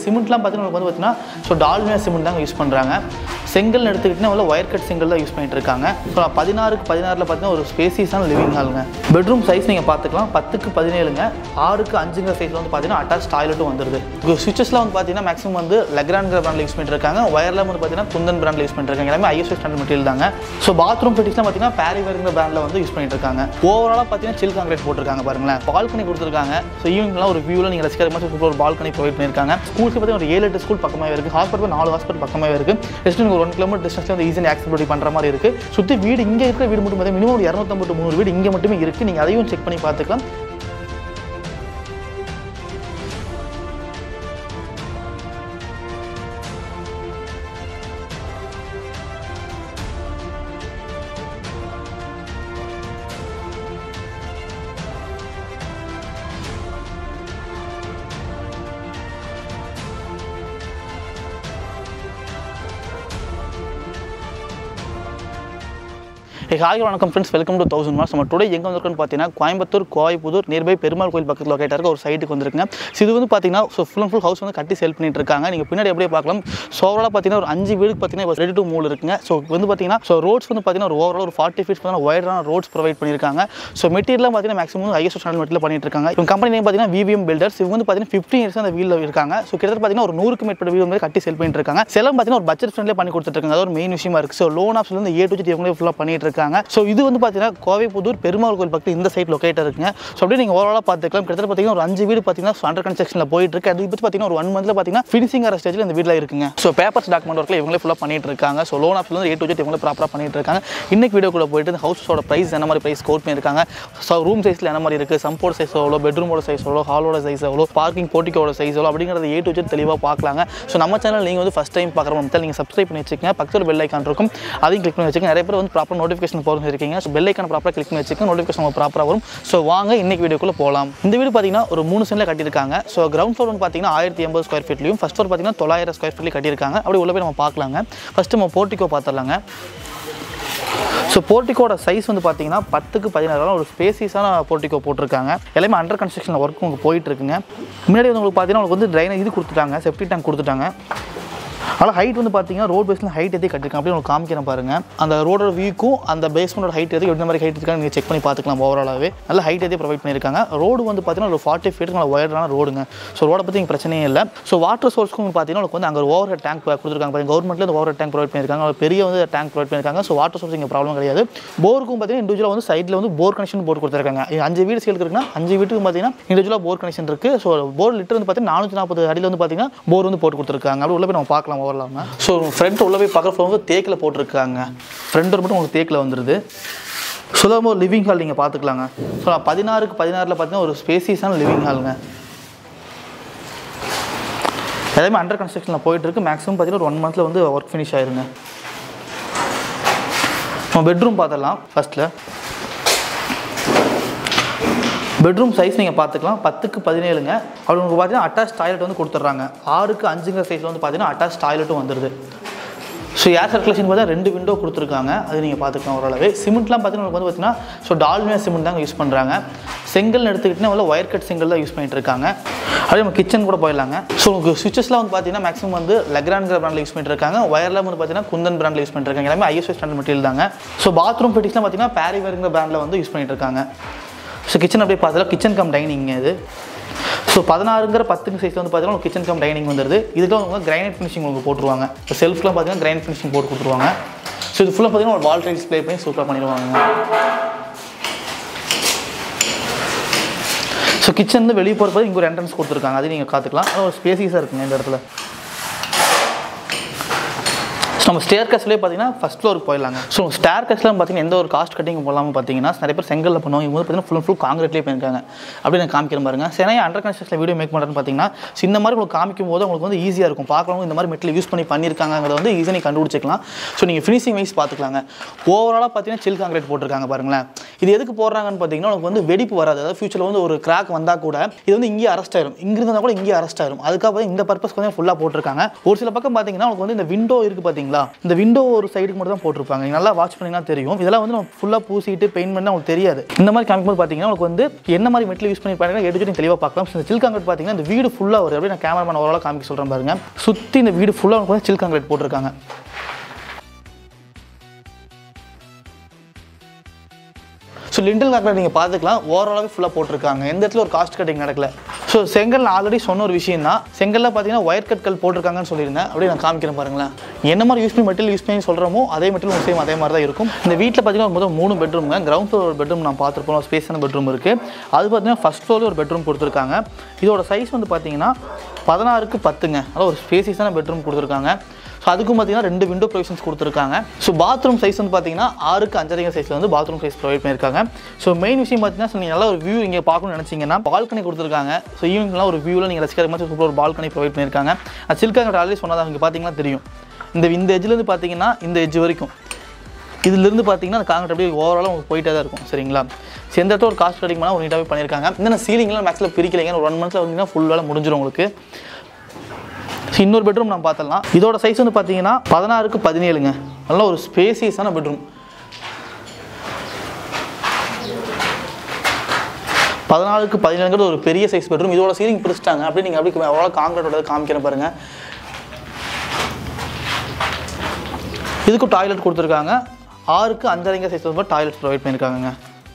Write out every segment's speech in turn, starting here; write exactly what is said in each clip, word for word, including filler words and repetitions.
சிமெண்ட்லாம் பார்த்தீங்கன்னா வந்து பார்த்தீங்கன்னா ஸோ டால்மியா சிமெண்ட் தாங்க யூஸ் பண்ணுறாங்க. செங்கல் எடுத்துக்கிட்டிங்கன்னா உள்ள ஒயர் கட் செங்கல் தான் யூஸ் பண்ணிட்டு இருக்காங்க. ஸோ பதினாறுக்கு பதினாறில் பார்த்தீங்கன்னா ஒரு ஸ்பேசியஸான லிவிங் ஹாலுங்க. பெட்ரூம் சைஸ் நீங்கள் பார்த்துக்கலாம் பத்துக்கு பதினேழுங்க. ஆறுக்கு அஞ்சுங்கிற சைஸில் வந்து பார்த்தீங்கன்னா அட்டாச் டாய்லெட்டும் வந்துருது. சுவிச்சஸ்லாம் வந்து பார்த்தீங்கன்னா மேக்ஸிமம் வந்து லெக்ரான்கிற பிராண்டில் யூஸ் பண்ணிட்டு இருக்காங்க. ஒயர்லாம் வந்து பார்த்தீங்கன்னா குந்தன் பிராண்டில் யூஸ் பண்ணிட்டு இருக்காங்க. எல்லாமே ஐஎஸ்ஓ ஸ்டாண்டர்ட் மெட்டீரியல் தாங்க. ஸோ பாத்ரூம் ஃபிட்டிங்ஸ்லாம் பார்த்தீங்கன்னா பேரிவேர்ங்கிற பிராண்டில் வந்து யூஸ் பண்ணிட்டு இருக்காங்க. ஓவராலாக பார்த்தீங்கன்னா சில் கான்கிரீட் போட்டிருக்காங்க பாருங்களேன். பால்கனி கொடுத்துருக்காங்க. ஸோ ஈவினிங்லாம் ஒரு வியூவில் நீங்கள் ரசிக்கிற மாதிரி சூப்பர் ஒரு பால்கனி ப்ரொவைட் பண்ணியிருக்காங்க. ஸ்கூல்ஸ் பார்த்தீங்கன்னா ஒரு ஏழு எட்டு ஸ்கூல் பக்கமாக இருக்குது. ஹாஸ்பிட்டல் நாலு ஹாஸ்பிட்டல் பக்கமாக இருக்குது. ஜஸ்ட் நீங்கள் ஒரு ஒன் கிலோமீட்டர் டிஸ்டன்ஸ்ல வந்து ஈஸியாக ஆக்சபிலிட்டி பண்ணுற மாதிரி இருக்குது. சுற்றி வீடு இங்கே இருக்கிற வீடு மட்டும் பார்த்தீங்கன்னா மினிமம் ஒரு இரநூத்தம்பது முந்நூறு வீடு இங்கே மட்டுமே இருக்குது. நீங்கள் அதையும் செக் பண்ணி பார்த்துக்கலாம். ஹாய் வணக்கம் friends, welcome to thousand mars. நம்ம டுடே எங்கே வந்திருக்குன்னு பார்த்தீங்கன்னா கோயம்புத்தூர் கோயம்புத்தூர் நியர்பை பெருமாள் கோயில் பக்கத்தில் லொக்கேட்டாக இருக்க ஒரு சைட்டுக்கு வந்திருக்குங்க. ஸோ இது வந்து பார்த்தீங்கன்னா so full and full house வந்து கட்டி சேல் பண்ணிட்டு இருக்காங்க. நீங்கள் பின்னாடி எப்படியே பார்க்கலாம். ஸோ ஓவராலாக பார்த்தீங்கன்னா ஒரு அஞ்சு வீடுக்கு பார்த்தீங்கன்னா ரெடி டு மூவ் இருக்குங்க. ஸோ வந்து பார்த்தீங்கன்னா ஸோ ரோட்ஸ் வந்து பார்த்தீங்கன்னா ஒரு ஓவரால் ஒரு ஃபார்ட்டி ஃபீட்ஸ் பார்த்தீங்கன்னா ஒய்டான ரோட்ஸ் ப்ரொவைட் பண்ணியிருக்காங்க. ஸோ மெட்டீரியல் பார்த்தீங்கன்னா மேக்ஸிமம் ஐஎஸ்ஓ ஸ்டாண்டர்ட் மெட்டீரியல் பண்ணிட்டு இருக்காங்க. இவங்க கம்பெனி நேம் பார்த்தீங்கன்னா விவிஎம் பில்டர்ஸ். இவங்க வந்து பார்த்தீங்கன்னா ஃபிஃப்டீன் இயர்ஸ் அந்த வீட்டில் இருக்காங்க. ஸோ கிட்டத்தட்ட பார்த்தீங்கன்னா ஒரு நூறுக்கு மேற்பட்ட வீடு வந்து கட்டி சேல் பண்ணிட்டு இருக்காங்க. செலம் பார்த்தீங்கன்னா ஒரு பட்ஜெட் ஃப்ரெண்ட்லேயே பண்ணி கொடுத்துருக்காங்க. அது ஒரு மெயின் விஷயமா இருக்குது. ஸோ லோன் ஆப்ஷன் வந்து ஏ டு ஜெட் இவங்களே ஃபுல்லாக பண்ணிட்டு இருக்காங்க. ஸோ இது வந்து பார்த்தீங்கன்னா கோவைப்புதூர் பெருமாள் கோயில் பக்கத்தில் இந்த சைட் லொக்கேட் இருக்குங்க. ஸோ அப்படியே நீங்கள் ஓவராலாக பார்த்துக்கலாம். கிட்டத்தட்ட பார்த்தீங்கன்னா ஒரு அஞ்சு வீடு பார்த்தீங்கன்னா அண்டர் கன்ஸ்ட்ரக்ஷனில் போயிட்டு இருக்கு. அது பற்றி பார்த்தீங்கன்னா ஒரு ஒன் மந்த்ல பார்த்தீங்கன்னா ஃபினிஷிங் ஆகிற ஸ்டேஜில் இந்த வீட்டில் இருக்குங்க. ஸோ பேப்பர்ஸ் டாக்குமெண்ட் ஒர்க்கில் இவங்களே ஃபுல்லாக பண்ணிட்டு இருக்காங்க. ஸோ லோன் ஆப்ஷன் வந்து ஏ டு ஜெட் இவங்களே ப்ராப்பராக பண்ணிட்டு இருக்காங்க. இன்னைக்கு வீடியோக்குள்ள போயிட்டு இந்த ஹவுஸோட ப்ரைஸ் என்ன மாதிரி ப்ரைஸ் கோட் பண்ணியிருக்காங்க, ஸோ ரூம் சைஸில் என்ன மாதிரி இருக்குது, சம்போர்ட் சைஸ் எவ்வளோ, பெட்ரூமோட சைஸ் எவ்வளோ, ஹாலோட சைஸ் எவ்வளோ, பார்க்கிங் போர்ட்டிக்கோட சைஸ் எவ்வளோ அப்படிங்கிறது ஏ டு ஜெட் தெளிவாக பார்க்கலாங்க. ஸோ நம்ம சேனல் நீங்கள் வந்து ஃபஸ்ட் டைம் பார்க்குற மாதிரி நீங்கள் சப்ஸ்கிரைப் பண்ணி வச்சுக்கோங்க. பக்கத்தில் பெல் ஐக்கான் இருக்கும், அதையும் கிளிக் பண்ணி வச்சுக்கோங்க. நிறைய பேர் வந்து ப்ராப்பர் நோட்டிஃபிகேஷன் போகிறது இருக்கீங்க. ஸோ பெல் ஐக்கான் ப்ராப்பராக கிளிக் பண்ணி வச்சுக்கோங்க. நோட்டிஃபிகேஷன் ப்ராப்பராக வரும். ஸோ வாங்க இன்னைக்கு வீடியோக்குள்ள போகலாம். இந்த வீடு பார்த்தீங்கன்னா ஒரு மூணு சென்ட்ல கட்டியிருக்காங்க. ஸோ கிரவுண்ட் ஃப்ளோர் வந்து பார்த்தீங்கன்னா ஆயிரத்தி எண்பது ஸ்கொயர் ஃபீட்லையும், ஃபர்ஸ்ட் ஃப்ளோர் பார்த்தீங்கன்னா தொள்ளாயிரம் ஸ்கொயர் ஃபீட்லையும் கட்டியிருக்காங்க. அப்படி உள்ள போய் நம்ம பார்க்கலாங்க. ஃபர்ஸ்ட் நம்ம போர்ட்டிக்கோ பார்த்துடலாங்க. ஸோ போர்ட்டிக்கோட சைஸ் வந்து பார்த்தீங்கன்னா பத்துக்கு பதினாறு ஒரு ஸ்பேசியஸான போர்ட்டிக்கோ போட்டிருக்காங்க. எல்லாமே அண்டர் கன்ஸ்ட்ரக்ஷன் ஒர்க் உங்களுக்கு போயிட்டு இருக்குங்க. முன்னாடி வந்து உங்களுக்கு பார்த்தீங்கன்னா உங்களுக்கு வந்து ட்ரைனேஜ் இது கொடுத்துட்டாங்க, செப்டி டேங்க் கொடுத்துட்டாங்க. ஆனால் ஹைட் வந்து பார்த்தீங்கன்னா ரோட் பேஸில் ஹைட் எதே கட்டிருக்காங்க. அப்படி உங்களுக்கு காமிக்கிறேன் பாருங்க. அந்த ரோடோட வியூக்கும் அந்த பேஸ்மெண்டோட ஹைட் எது எந்த மாதிரி ஹைட் இருக்காங்க நீங்கள் செக் பண்ணி பார்த்துக்கலாம். ஓவராலாகவே நல்ல ஹைட் எதே ப்ரொவைட் பண்ணியிருக்காங்க. ரோடு வந்து பார்த்தீங்கன்னா ஒரு ஃபார்ட்டி ஃபீட் நல்ல ஒயர்டான ரோடுங்க. ஸோ ரோட பற்றி இங்கே பிரச்சனையே இல்லை. ஸோ வாட்டர் சோர்ஸ்க்கும் பார்த்தீங்கன்னா உங்களுக்கு வந்து அங்கே ஓவர் ஹெட் டேங்க் கொடுத்துருக்காங்க. பார்த்தீங்கன்னா கவர்மெண்ட்ல இந்த ஓவர் ஹெட் டேங்க் ப்ரொவைட் பண்ணியிருக்காங்க. ஒரு பெரிய வந்து டேங்க் ப்ரொவைட் பண்ணியிருக்காங்க. ஸோ வாட்டர் சோர்ஸ் இங்கே ப்ராப்ளம் கிடையாது. போருக்கும் பார்த்தீங்கன்னா இண்டிவிஜுவலாக வந்து சைடில் வந்து போர் கனெக்ஷன் போட்டு கொடுத்துருக்காங்க. அஞ்சு வீடு சேல் இருக்குன்னா அஞ்சு வீட்டுக்கு பார்த்தீங்கன்னா இண்டிவிஜுவலாக போர் கனெக்ஷன் இருக்குது. ஸோ போர் லிட்டர் வந்து பார்த்தீங்கன்னா நானூற்றி நாற்பது அடியில் வந்து பார்த்தீங்கன்னா போர் வந்து போட்டு கொடுத்துருக்காங்க. அப்படி உள்ள போய் நம்ம பார்க்கலாம் ஓவரலாக. ஸோ ஃப்ரண்ட் உள்ள போய் பார்க்குற ஃப்ளோர் வந்து தேக்கில் போட்டிருக்காங்க. ஃப்ரண்ட் டோர் மட்டும் உங்களுக்கு தேக்கில் வந்துடுது. சுலபமாக ஒரு லிவிங் ஹால் நீங்கள் பார்த்துக்கலாங்க. ஸோ பதினாறுக்கு பதினாறில் பார்த்தீங்கன்னா ஒரு ஸ்பேசியஸான லிவிங் ஹாலுங்க. எல்லாமே அண்டர் கன்ஸ்ட்ரக்ஷனில் போயிட்டு இருக்கு. மேக்ஸிமம் பார்த்தீங்கன்னா ஒரு ஒன் மந்த்தில் வந்து ஒர்க் ஃபினிஷ் ஆயிருங்க. நம்ம பெட்ரூம் பார்த்துடலாம். ஃபர்ஸ்ட்டில் பெட்ரூம் சைஸ் நீங்கள் பார்த்துக்கலாம் பத்துக்கு பதினேழுங்க. அப்படி உங்களுக்கு பார்த்தீங்கன்னா அட்டாச் டாய்லெட் வந்து கொடுத்துட்றாங்க. ஆறுக்கு அஞ்சுங்கிற சைஸில் வந்து பார்த்தீங்கன்னா அட்டாச் டாய்லெட்டும் வந்துடுது. ஸோ ஏர் சர்க்குலேஷன் பார்த்தா ரெண்டு விண்டோ கொடுத்துருக்காங்க. அது நீங்கள் பார்த்துக்கலாம் ஓரளவு. சிமெண்ட்லாம் பார்த்தீங்கன்னா உங்களுக்கு வந்து பார்த்தீங்கன்னா ஸோ டால்மியா சிமெண்ட் தாங்க யூஸ் பண்ணுறாங்க. செங்கல் எடுத்துக்கிட்டிங்கன்னா உள்ள ஒயர் கட் செங்கல் தான் யூஸ் பண்ணிட்டு இருக்காங்க. அப்படியே நம்ம கிச்சன் கூட போயிடலாங்க. ஸோ உங்களுக்கு சுவிச்சஸ்லாம் வந்து பார்த்தீங்கன்னா மேக்ஸிமம் வந்து லெக்ரான்கிற பிராண்டில் யூஸ் பண்ணிட்டு இருக்காங்க. ஒயர்லாம் வந்து பார்த்தீங்கன்னா குந்தன் பிராண்டில் யூஸ் பண்ணிட்டு இருக்காங்க. எல்லாமே ஐஎஸ்ஓ ஸ்டாண்டர்ட் மெட்டீரியல் தாங்க. ஸோ பாத்ரூம் ஃபிட்டிங்ஸ்லாம் பார்த்தீங்கன்னா பேரிவேர்ங்கிற பிராண்டில் வந்து யூஸ் பண்ணிட்டு இருக்காங்க. ஸோ கிச்சன் அப்படியே பார்த்தா கிச்சன் கம் டைனிங் இது. ஸோ பதினாறுங்கிற பத்துக்கு சைஸ் வந்து பார்த்தீங்கன்னா கிச்சன் கம் டைனிங் வந்துடுது. இதுக்கு உங்களுக்கு கிரைனைட் ஃபினிஷிங் உங்களுக்கு போட்டுருவாங்க. இப்போ செல்ஃப்லாம் பார்த்தீங்கன்னா கிரைனைட் ஃபினிஷிங் போட்டு கொடுத்துருவாங்க. ஸோ இது ஃபுல்லாக பார்த்தீங்கன்னா ஒரு வால் டைல்ஸ் ப்ளே பண்ணி சூப்பராக பண்ணிடுவாங்க. ஸோ கிச்சன் வந்து வெளியே போகிறப்ப இங்கே ஒரு என்ட்ரன்ஸ் கொடுத்துருக்காங்க. அது நீங்கள் பார்த்துக்கலாம். அது ஒரு ஸ்பேசியஸாக இருக்குங்க இந்த இடத்துல. நம்ம ஸ்டேர் கேஸ்லேயே பார்த்தீங்கன்னா ஃபஸ்ட் ஃப்ளோருக்கு போயிடலாங்க. ஸோ ஸ்டேர் கேஸ்லாம் பார்த்தீங்கன்னா எந்த ஒரு காஸ்ட் கட்டிங் போடாமல் பார்த்தீங்கன்னா நிறைய பேர் செங்கல்ல பண்ணுவாங்க. இவங்க பார்த்தீங்கன்னா ஃபுல் ஃபுல் காங்கிரீட்லேயே பண்ணியிருக்காங்க. அப்படி நான் காமிக்கிற பாருங்க. சரி அண்டர் கன்ஸ்ட்ரக்ஷன் வீடியோ மேக் பண்ணுறேன்னு பார்த்தீங்கன்னா இந்த மாதிரி உங்களுக்கு காமிக்கும் போது உங்களுக்கு வந்து ஈஸியாக இருக்கும். பார்க்குறவங்க இந்த மாதிரி மெட்டீரியல் யூஸ் பண்ணி பண்ணியிருக்காங்கிறத வந்து ஈஸியாக நீங்கள் கண்டுபிடிச்சிக்கலாம். ஸோ நீங்கள் ஃபினிஷிங் வைஸ் பார்த்துக்கலாங்க. ஓவராலாக பார்த்தீங்கன்னா சில் காங்கிரீட் போட்டிருக்காங்க பாருங்களேன். இது எதுக்கு போடுறாங்கன்னு பார்த்தீங்கன்னா உங்களுக்கு வந்து வெடிப்பு வராது. அதாவது ஃபியூச்சரில் வந்து ஒரு கிராக் வந்தால் கூட இது வந்து இங்கேயே அரெஸ்ட் ஆயிரும். இங்கே இருந்தால் கூட இங்கே அரெஸ்ட் ஆயிரும். அதுக்காக இந்த பர்பஸ் வந்து ஃபுல்லாக போட்டிருக்காங்க. ஒரு சில பக்கம் பார்த்தீங்கன்னா உங்களுக்கு வந்து இந்த விண்டோ இருக்குது பார்த்தீங்களா, சரிங்களா? இந்த விண்டோ ஒரு சைடுக்கு மட்டும் தான் போட்டிருப்பாங்க. நீங்கள் நல்லா வாட்ச் பண்ணிங்கன்னா தெரியும். இதெல்லாம் வந்து நம்ம ஃபுல்லாக பூசிட்டு பெயிண்ட் பண்ணால் உங்களுக்கு தெரியாது. இந்த மாதிரி காமிக்கும்போது பார்த்தீங்கன்னா உங்களுக்கு வந்து என்ன மாதிரி மெட்டீரியல் யூஸ் பண்ணி பாருங்க எடுத்து தெளிவாக பார்க்கலாம். இந்த சில்க் காங்கிரீட் பார்த்தீங்கன்னா இந்த வீடு ஃபுல்லாக வருது. அப்படியே நான் கேமராமேன் ஓரளவு காமிக்க சொல்கிறேன் பாருங்க. சுற்றி இந்த வீடு ஃபுல்லாக உங்களுக்கு வந்து சில்க் காங்கிரீட் போட்டிருக்காங்க. ஸோ லிண்டல் காங்கிரீட் நீங்கள் பார்த்துக்கலாம் ஓவராலாகவே ஃபுல்லாக போட்டிருக்காங்க. எந்த இடத்துல ஒரு காஸ்ட் கட்டிங் நடக்கல. ஸோ செங்கல் ஆல்ரெடி சொன்ன ஒரு விஷயம் தான். செங்கல்ல பார்த்தீங்கன்னா ஒயர் கட்கள் போட்டிருக்காங்கன்னு சொல்லியிருந்தேன். அப்படியே நான் காமிக்கிறேன் பாருங்களேன். என்ன மாதிரி யூஸ் பண்ணி மெட்டீரியல் யூஸ் பண்ணி சொல்கிறோமோ அதே மெட்டீரியல் சேம் அதே மாதிரி தான் இருக்கும். இந்த வீட்டில் பார்த்தீங்கன்னா முதல் மூணு பெட்ரூம்ங்க. கிரவுண்ட் ஃப்ளோர் ஒரு பெட்ரூம் நான் பார்த்துருப்போம். ஸ்பேஸான பெட்ரூம் இருக்குது. அது பார்த்தீங்கன்னா ஃபஸ்ட் ஃப்ளோரில் ஒரு பெட்ரூம் கொடுத்துருக்காங்க. இதோட சைஸ் வந்து பார்த்தீங்கன்னா பதினாறுக்கு பத்துங்க. அதாவது ஒரு ஸ்பேசியஸான பெட்ரூம் கொடுத்துருக்காங்க. ஸோ அதுக்கும் பார்த்தீங்கன்னா ரெண்டு விண்டோ ப்ரொவிஷன்ஸ் கொடுத்துருக்காங்க. ஸோ பாத்ரூம் சைஸ் வந்து பார்த்தீங்கன்னா ஆறுக்கு அஞ்சரைங்க சைஸில் வந்து பாத்ரூம் சைஸ் ப்ரொவைட் பண்ணியிருக்காங்க. ஸோ மெயின் விஷயம் பார்த்தீங்கன்னா நீங்கள் நல்லா ஒரு வியூ இங்கே பார்க்கணும்னு நினச்சிங்கன்னா பால்கனி கொடுத்துருக்காங்க. ஸோ ஈவினிங்லாம் ஒரு வியூவில் நீங்கள் ரசிக்கிற மாதிரி சூப்பர் ஒரு பால்கனி ப்ரொவைட் பண்ணியிருக்காங்க. அது சில்காங்க ஆல்ரெடி சொன்னதாக இங்கே பார்த்தீங்கன்னா தெரியும். இந்த இந்த எஜ்லேருந்து பார்த்தீங்கன்னா இந்த எஜ் வரைக்கும் இதுலேருந்து பார்த்தீங்கன்னா அந்த காங்கிரீட் அப்படியே ஓவராலாக உங்களுக்கு போயிட்டே தான் இருக்கும். சரிங்களா? ஸோ எந்த இடத்துல ஒரு காஸ்ட் கட்டிங் பண்ணால் ஒரு நீட்டாகவே பண்ணியிருக்காங்க. இந்த சீலிங்லாம் மேக்ஸில் பிரிக்கலைங்க. ஒரு ஒன் மந்த்ஸில் வந்தீங்கன்னா ஃபுல் வேலை முடிஞ்சிடும் உங்களுக்கு. இன்னொரு பெட்ரூம் நம்ம பார்த்தலாம். இதோட சைஸ் வந்து பார்த்தீங்கன்னா பதினாறுக்கு பதினேழுங்க. நல்ல ஒரு ஸ்பேசியஸான பெட்ரூம். பதினாலுக்கு பதினேழுங்கிறது ஒரு பெரிய சைஸ் பெட்ரூம். இதோட சீலிங் பிரிச்சிட்டாங்க. அப்படியே நீங்கள் அப்படி அவ்வளோ காங்கிரீட்டோட காமிக்கிறேன் பாருங்கள். இதுக்கு டாய்லெட் கொடுத்துருக்காங்க. ஆறுக்கு அஞ்சரைங்க சைஸ் வந்து டாய்லெட் ப்ரொவைட் பண்ணியிருக்காங்க.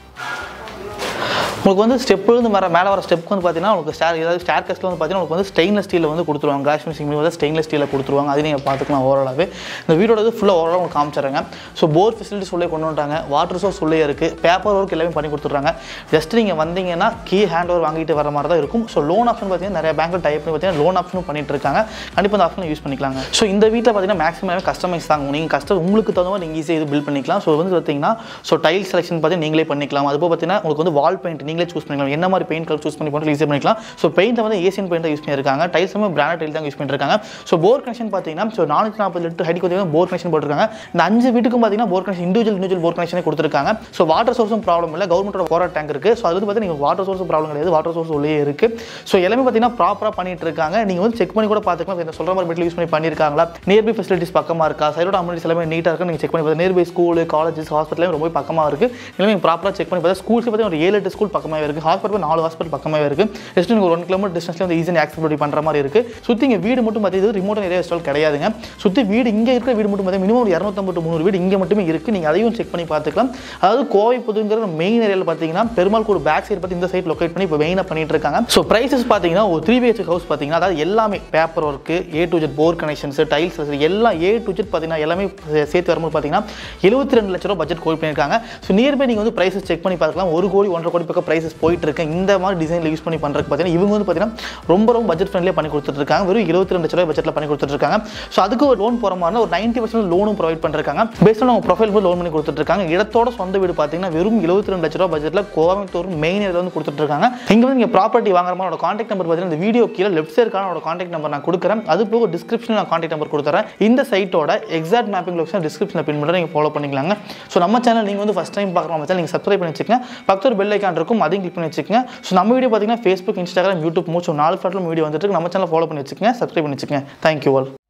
உங்களுக்கு வந்து ஸ்டெப்பு வந்து மேலே மேலே வர ஸ்டெப்புக்கு வந்து பார்த்தீங்கன்னா உங்களுக்கு ஸ்டேர் ஏதாவது ஸ்டேர் கேஸ்ட்டில் வந்து பார்த்தீங்கன்னா உங்களுக்கு வந்து ஸ்டெயின்லெஸ் ஸ்டீலில் வந்து கொடுத்துருவாங்க. கிளாஸ் ஃபினிஷிங் வந்து ஸ்டெயின்லெஸ் ஸ்டீலில் கொடுத்துருவாங்க. அது நீங்கள் பார்த்துக்கலாம் ஓவராலாகவே. இந்த வீடோட இது ஃபுல்லாக ஓவரால் உங்களுக்கு காமிச்சிடுறாங்க. ஸோ போர் ஃபெசிலிட்டிஸ் உள்ளே கொண்டு வந்துட்டாங்க. வாட்டர் சோர்ஸ் உள்ளே இருக்குது. பேப்பர் ஒர்க் எல்லாமே பண்ணி கொடுத்துட்றாங்க. ஜஸ்ட் நீங்கள் வந்தீங்கன்னா கீ ஹேண்ட் ஓவர் வாங்கிட்டு வர மாதிரி தான் இருக்கும். ஸோ லோன் ஆப்ஷன் பார்த்தீங்கன்னா நிறைய பேங்க்கில் டைப் பண்ணி பார்த்தீங்கன்னா லோன் ஆப்ஷனும் பண்ணிட்டு இருக்காங்க. கண்டிப்பாக இந்த ஆப்ஷனை யூஸ் பண்ணிக்கலாங்க. ஸோ இந்த வீட்டில் பார்த்தீங்கன்னா மேக்ஸிமம் கஸ்டமைஸ் தாங்க. நீங்கள் கஸ்டம் உங்களுக்கு தகுந்த மாதிரி நீங்கள் ஈஸியாக இது பில்ட் பண்ணிக்கலாம். ஸோ வந்து பார்த்தீங்கன்னா ஸோ டைல் செலெக்ஷன் பார்த்தீங்கன்னா நீங்களே பண்ணிக்கலாம். அதுபோல் பார்த்தீங்கன்னா உங்களுக்கு வந்து வால் பெயிண்ட் நீங்களே சூஸ் பண்ணிக்கலாம். என்ன மாதிரி பெயிண்ட் கலர் சூஸ் பண்ணி போட்டு ஈஸியாக பண்ணிக்கலாம். ஸோ பெயிண்ட் வந்து ஏசியன் பெயிண்ட் யூஸ் பண்ணியிருக்காங்க. டைல்ஸுமே பிராண்டட் டைல் தான் யூஸ் பண்ணியிருக்காங்க. ஸோ போர் கனெக்ஷன் பார்த்தீங்கன்னா ஸோ நானூற்றி நாற்பது லிட்டர் ஹைட் பார்த்தீங்கன்னா போர் கனெக்ஷன் போட்டிருக்காங்க. இந்த அஞ்சு வீட்டுக்கும் பார்த்தீங்கன்னா bore connection individual individual bore கனெக்ஷனே கொடுத்துருக்காங்க. ஸோ வாட்டர் சோர்ஸும் ப்ராப்ளம் இல்லை. கவர்மெண்ட்டோட போரா டேங்க் இருக்குது. ஸோ அது வந்து பார்த்தீங்கன்னா நீங்கள் வாட்டர் சோர்ஸும் ப்ராப்ளம் கிடையாது. வாட்டர் சோர்ஸ் உள்ளே இருக்குது. ஸோ எல்லாமே பார்த்தீங்கன்னா ப்ராப்பராக பண்ணிட்டு இருக்காங்க. நீங்கள் வந்து செக் பண்ணி கூட பார்த்துக்கலாம். இந்த சொல்கிற மாதிரி மெட்டீரியல் யூஸ் பண்ணி பண்ணியிருக்காங்களா, நியர்பை ஃபெசிலிட்டிஸ் பக்கமாக இருக்கா, சைடோட அம்யூனிட்டிஸ் எல்லாமே நீட்டாக இருக்கா நீங்கள் செக் பண்ணி பார்த்து நியர்பை ஸ்கூல் காலேஜஸ் ஹாஸ்பிட்டல் ரொம்ப பக்கமாக இருக்குது. எல்லாமே ப்ராப்பராக செக் பண்ணி பார்த்தா ஸ்கூல்ஸ் பார்த்தீங்கன்னா ஒரு ஏழு எட்டு ஸ்கூல் பக்கமாக இருக்குது. ஹாஸ்பிட்டல் நாலு ஹாஸ்பிட்டல் பக்கமாக இருக்குது. ஜஸ்ட் நீங்கள் ஒரு ஒன் கிலோமீட்டர் டிஸ்டன்ஸ்ல வந்து ஈஸியாக ஆக்சபிலிட்டி பண்ணுற மாதிரி இருக்குது. சுற்றி இங்கே வீடு மட்டும் பார்த்தீங்கன்னா ரிமோட் ஏரியா இன்ஸ்டால் கிடையாதுங்க. சுற்றி வீடு இங்கே இருக்கிற வீடு மட்டும் பார்த்தீங்கன்னா மினிமம் ஒரு இரநூத்தம்பது முந்நூறு வீடு இங்கே மட்டுமே இருக்குது. நீங்கள் அதையும் செக் பண்ணி பார்த்துக்கலாம். அதாவது கோவை புதுங்கிற மெயின் ஏரியாவில் பார்த்தீங்கன்னா பெருமாள் கூட பேக் சைடு பார்த்து இந்த சைட் லொக்கேட் பண்ணி இப்போ மெயினாக பண்ணிட்டு இருக்காங்க. ஸோ ப்ரைஸஸ் பார்த்தீங்கன்னா ஒரு த்ரீ பிஹெச் ஹவுஸ் பார்த்தீங்கன்னா அதாவது எல்லாமே paper work A to Z bore connections tiles எல்லாம் ஏ டு ஜெட் பார்த்தீங்கன்னா எல்லாமே சேர்த்து வரும்போது பார்த்தீங்கன்னா எழுபத்தி ரெண்டு லட்ச ரூபா பட்ஜெட் கோட் பண்ணியிருக்காங்க. ஸோ நியர்பை நீங்கள் வந்து ப்ரைஸஸ் செக் பண்ணி பார்த்துக்கலாம். ஒரு கோடி ஒன்றரை கோடி பக்கம் ப்ரைஸஸ் போயிட்டு இருக்கு. இந்த மாதிரி டிசைனில் யூஸ் பண்ணி பண்ணுறதுக்கு பார்த்தீங்கன்னா இவங்க வந்து பார்த்தீங்கன்னா ரொம்ப ரொம்ப பட்ஜெட் ஃப்ரெண்ட்லியாக பண்ணி கொடுத்துருக்காங்க. வெறும் இருபத்தி ரெண்டு லட்ச ரூபாய் பட்ஜெட்டில் பண்ணி கொடுத்துருக்காங்க. ஸோ அதுக்கு ஒரு லோன் போகிற மாதிரி ஒரு நைன்டி பர்சன்ட் லோனும் ப்ரொவைட் பண்ணிருக்காங்க. பேஸ்ட் ஆன் ப்ரொஃபைல் போய் லோன் பண்ணி கொடுத்துருக்காங்க. இடத்தோட சொந்த வீடு பார்த்தீங்கன்னா வெறும் இருபத்தி ரெண்டு லட்ச ரூபாய் பட்ஜெட்டில் கோயம்புத்தூர் மெயின் ஏரியா வந்து கொடுத்துருக்காங்க. இங்கே வந்து நீங்கள் ப்ராப்பர்ட்டி வாங்குற மாதிரி கான்டாக்ட் நம்பர் பார்த்தீங்கன்னா இந்த வீடியோ கீழே லெஃப்ட் சைடுக்கான கான்டாக்ட் நம்பர் நான் கொடுக்குறேன். அது போக டிஸ்கிரிப்ஷனில் நான் கான்டாக்ட் நம்பர் கொடுத்துறேன். இந்த சைட்டோட எக்ஸாக்ட் மேப்பிங் லொகேஷன் டிஸ்கிரிப்ஷனில் பின் பண்ணி நீங்கள் ஃபாலோ பண்ணிக்கலாங்க. ஸோ நம்ம சேனல் நீங்கள் வந்து ஃபஸ்ட் டைம் பார்க்குற நம்ம சேனல் நீங்கள் சப்ஸ்கிரைப் பண்ணி வச்சுக்கங்க. பக்கத்தில் பெல் ஐக்கான் இருக்கும், அதையும் கிளிக் பண்ணி வச்சுக்கங்க. ஸோ நம்ம வீடியோ பார்த்தீங்கன்னா ஃபேஸ்புக், இன்ஸ்டாகிராம், யூடியூப் மூச்சு நாலு பிளாட்ஃபார்ம் வீடியோ வந்துட்டு நம்ம சேனல் ஃபாலோ பண்ணி வச்சுக்கங்க, சப்ஸ்கிரைப் பண்ணி வச்சுக்கங்க. Thank you all.